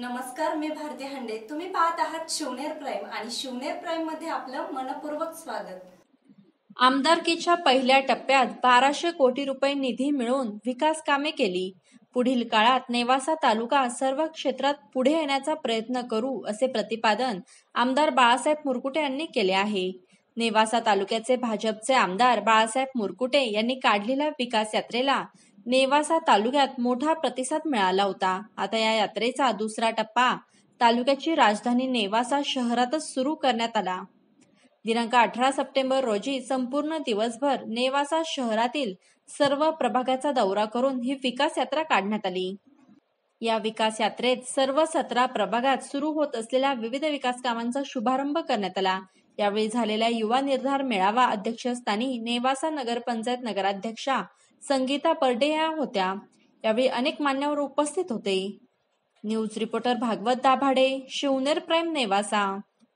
नमस्कार, मी भारती हंडे. तुम्ही पाहत आहात शिवनेर प्राईम आणि शिवनेर प्राईम मध्ये आपलं मनपूर्वक स्वागत. आमदारकीच्या पहिल्या टप्प्यात 1200 कोटी रुपये निधी मिळवून विकास कामे केली. पुढील काळात नेवासा तालुका सर्व क्षेत्रात पुढे येण्याचा प्रयत्न करू असे प्रतिपादन आमदार बाळासाहेब मुरकुटे यांनी केले आहे. नेवासा तालुक्याचे भाजपचे आमदार बाळासाहेब मुरकुटे यांनी काढलेल्या विकास यात्रेला नेवासा तालुक्यात मोठा प्रतिसाद मिळाला होता. आता या यात्रेचा दुसरा टप्पा तालुक्याची राजधानी नेवासा शहरातच सुरू करण्यात आला. दिनांक 18 सप्टेंबर रोजी संपूर्ण दिवसभर नेवासा शहरातील सर्व प्रभागाचा दौरा करून ही विकास यात्रा काढण्यात आली. या विकास यात्रेत सर्व 17 प्रभागात सुरू होत असलेल्या विविध विकास कामांचा शुभारंभ करण्यात आला. यावेळी झालेल्या युवा निर्धार मेळावा अध्यक्षस्थानी नेवासा नगरपंचायत नगराध्यक्षा संगीता परडे या होत्या. यावेळी अनेक मान्यवर उपस्थित होते. News reporter Bhagwat Dabhade, Shivner prime, Nevasa.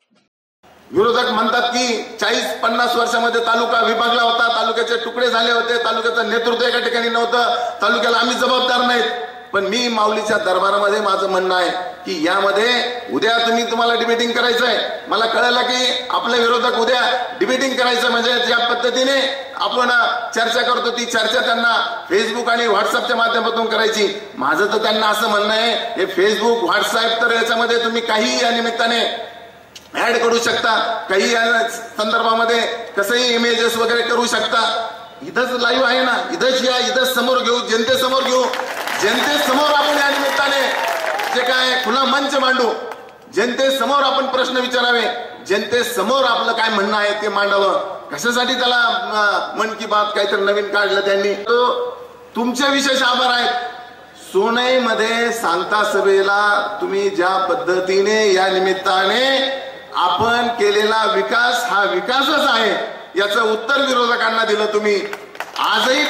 विरोधक म्हणतात की 40-50 वर्षामध्ये तालुका विभागला होता, तालुक्याचे तुकडे झाले होते, तालुक्याचं नेतृत्व एका ठिकाणी नव्हतं, तालुक्याला आम्ही जबाबदार नाहीत. पण मी माऊलीच्या दरबारामध्ये माझं म्हणणं आहे की यामध्ये उद्या तुम्हाला डिबेटिंग करायचंय. मला कळलं की आपले विरोधक उद्या डिबेटिंग करायचं म्हणजे ज्या पद्धतीने आपण चर्चा करतो ती चर्चा त्यांना फेसबुक आणि व्हॉट्सअपच्या माध्यमातून करायची. माझं तर त्यांना असं म्हणणं आहे, हे फेसबुक व्हॉट्सअप तर याच्यामध्ये तुम्ही काही या निमित्ताने ऍड करू शकता, काही संदर्भामध्ये कसंही इमेजेस वगैरे करू शकता. इथंच लाईव्ह आहे ना, इथंच या, इथंच समोर घेऊ, जनतेसमोर घेऊ, जनतेसमोर आपण या निमित्ताने जे काय खुला मंच मांडू, जनतेसमोर आपण प्रश्न विचारावे, जनतेसमोर आपलं काय म्हणणं आहे ते मांडावं. कशासाठी त्याला मन की बात काहीतरी नवीन काढलं त्यांनी. तो तुमचे विशेष आभार आहेत. सोनईमध्ये सांगता सभेला तुम्ही ज्या पद्धतीने या निमित्ताने आपण केलेला विकास हा विकासच आहे याचं उत्तर विरोधकांना दिलं तुम्ही. आजही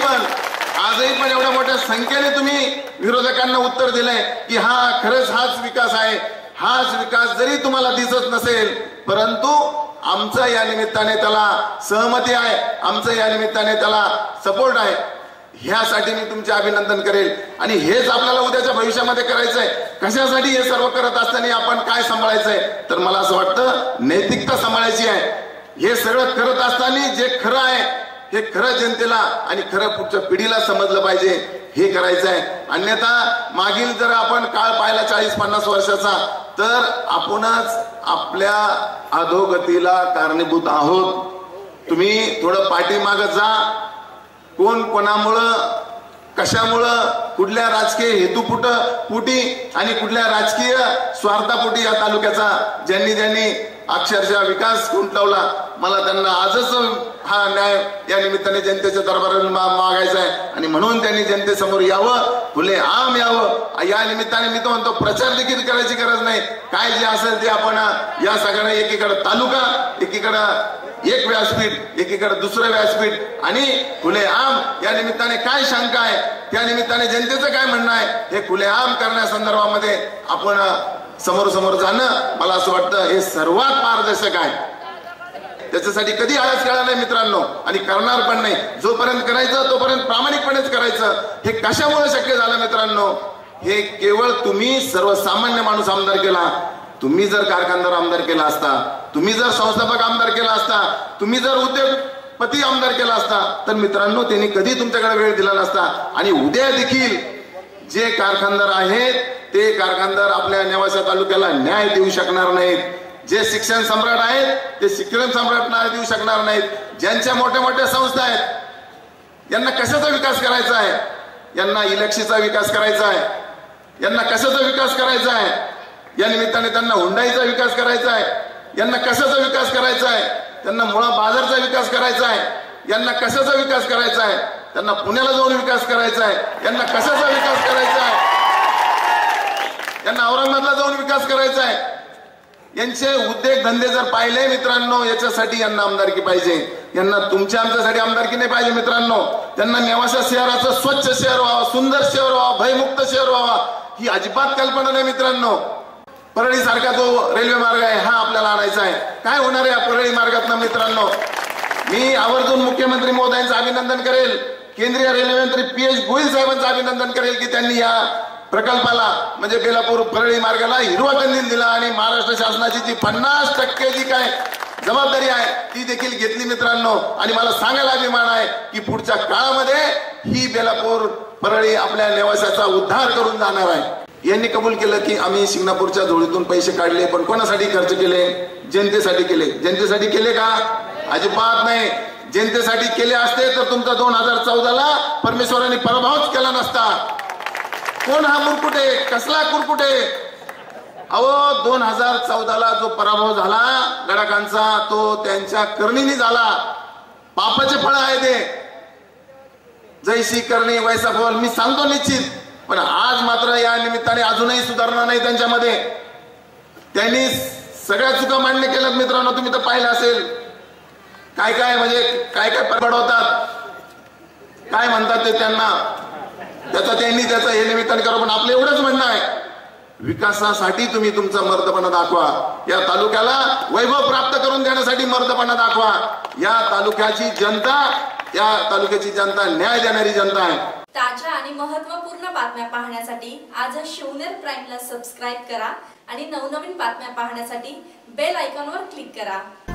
पण एवढ्या मोठ्या संख्येने तुम्ही विरोधकांना उत्तर दिलंय की हा खरंच हाच विकास आहे. हाच विकास जरी तुम्हाला दिसत नसेल परंतु आमचं या निमित्ताने त्याला सहमती आहे, आमचं या निमित्ताने त्याला सपोर्ट आहे. ह्यासाठी मी तुमचे अभिनंदन करेल. आणि हेच आपल्याला उद्याच्या भविष्यामध्ये करायचंय. कशासाठी हे सर्व करत असताना आपण काय सांभाळायचंय, तर मला असं वाटतं नैतिकता सांभाळायची आहे. हे सगळं करत असताना जे खरं आहे हे खरं जनतेला आणि खरं पुढच्या पिढीला समजलं पाहिजे, हे करायचं आहे. अन्यथा मागील जर आपण काळ पाहिला 40-50 वर्षाचा तर आपणच आपल्या अधोगतीला कारणीभूत आहोत. तुम्ही थोडं पाठीमागं जा. कोण कोणामुळं, कशामुळं, कुठल्या राजकीय हेतुपुटी आणि कुठल्या राजकीय स्वार्थापोटी या तालुक्याचा ज्यांनी अक्षरशः विकास खुंटवला, मला त्यांना आजच हा न्याय या निमित्ताने जनतेच्या दरबारात मागायचा आहे. आणि म्हणून त्यांनी जनतेसमोर यावं, खुले आम यावं. या निमित्ताने मी तो म्हणतो प्रचार देखील करायची गरज नाही. काय जे असेल ते आपण या सगळ्यांना एकीकडे तालुका, एकीकडं एक व्यासपीठ, एकीकडे दुसरं व्यासपीठ आणि खुले आम या निमित्ताने काय शंका आहे, त्या निमित्ताने जनतेचं काय म्हणणं आहे हे खुलेआम करण्यासंदर्भामध्ये आपण समोर जाणं मला असं वाटतं हे सर्वात पारदर्शक आहे. त्याच्यासाठी कधी आळस केला नाही मित्रांनो आणि करणार पण नाही. जोपर्यंत करायचं तोपर्यंत प्रामाणिकपणेच करायचं. हे कशामुळे शक्य झालं मित्रांनो, हे केवळ तुम्ही सर्वसामान्य माणूस आमदार केला. तुम्ही जर कारखानदार आमदार केला असता, तुम्ही जर संस्थापक आमदार केला असता, तुम्ही जर उद्योगपती आमदार केला असता तर मित्रांनो त्यांनी कधी तुमच्याकडे वेळ दिला नसता. आणि उद्या देखील जे कारखानदार आहेत ते कारखानदार आपल्या नेवासा तालुक्याला न्याय देऊ शकणार नाहीत. जे शिक्षण सम्राट आहेत ते शिक्षण सम्राट न्याय देऊ शकणार नाहीत. ज्यांच्या मोठ्या मोठ्या संस्था आहेत यांना कशाचा विकास करायचा आहे, यांना इलेक्शनचा विकास करायचा आहे, यांना कशाचा विकास करायचा आहे, या निमित्ताने त्यांना हुंडाईचा विकास करायचा आहे, यांना कशाचा विकास करायचा आहे, त्यांना मुळा बाजारचा विकास करायचा आहे, यांना कशाचा विकास करायचा आहे, त्यांना पुण्याला जाऊन विकास करायचा आहे, यांना कशाचा विकास करायचा आहे, यांना औरंगाबादला जाऊन विकास करायचा आहे. यांचे उद्योग धंदे जर पाहिले मित्रांनो, याच्यासाठी यांना आमदारकी पाहिजे. यांना तुमच्या आमच्यासाठी आमदारकी नाही पाहिजे मित्रांनो. त्यांना नेवासा शहराचं स्वच्छ शहर व्हावं, सुंदर शहर व्हावं, भयमुक्त शहर व्हावा ही अजिबात कल्पना नाही मित्रांनो. परळी सारखा जो रेल्वे मार्ग आहे हा आपल्याला आणायचा आहे. काय होणार आहे या परळी मार्गातून मित्रांनो. मी आवर्जून मुख्यमंत्री महोदयांचं अभिनंदन करेल, केंद्रीय रेल्वे मंत्री पीयूष गोयल साहेबांचं अभिनंदन करेल की त्यांनी या प्रकल्पाला म्हणजे बेलापूर परळी मार्गाला हिरवा कंदील दिला आणि महाराष्ट्र शासनाची जी 50% जी काय जबाबदारी आहे ती देखील घेतली मित्रांनो. आणि मला सांगायला अभिमान आहे की पुढच्या काळामध्ये ही बेलापूर परळी आपल्या नेवासाचा उद्धार करून जाणार आहे. यांनी कबूल केलं की आम्ही सिंगापूरच्या झोळीतून पैसे काढले, पण कोणासाठी खर्च केले? जनतेसाठी केले. जनतेसाठी केले का? अजिबात नाही. जनतेसाठी केले असते तर तुमचा 2014ला परमेश्वरांनी पराभवच केला नसता. कोण हा मुरकुटे? कसला कुरकुटे? अहो 2014ला जो पराभव झाला गडाखांचा तो त्यांच्या करणीने झाला. पापाचे फळ आहे ते. जैसी करणी वैसा फळ मी सांगतो निश्चित. पण आज मात्र या निमित्ताने अजूनही सुधारणा नाही त्यांच्यामध्ये. त्यांनी सगळ्या चुका मान्य केल्यात मित्रांनो. तुम्ही तर पाहिलं असेल काय काय म्हणजे काय काय पडवतात, काय म्हणतात ते त्यांना. त्यांनी त्याचा हे निमित्ताने करा. पण आपलं एवढंच म्हणणं आहे विकासासाठी तुम्ही तुमचा मर्दपणा दाखवा. या तालुक्याला वैभव प्राप्त करून देण्यासाठी मर्दपणा दाखवा. या तालुक्याची जनता न्याय देणारी जनता आहे. ताज्या आणि महत्त्वपूर्ण बातम्या पाहण्यासाठी आजच शिवनेर प्राईमला सबस्क्राईब करा आणि नवनवीन बातम्या पाहण्यासाठी बेल आयकॉनवर क्लिक करा.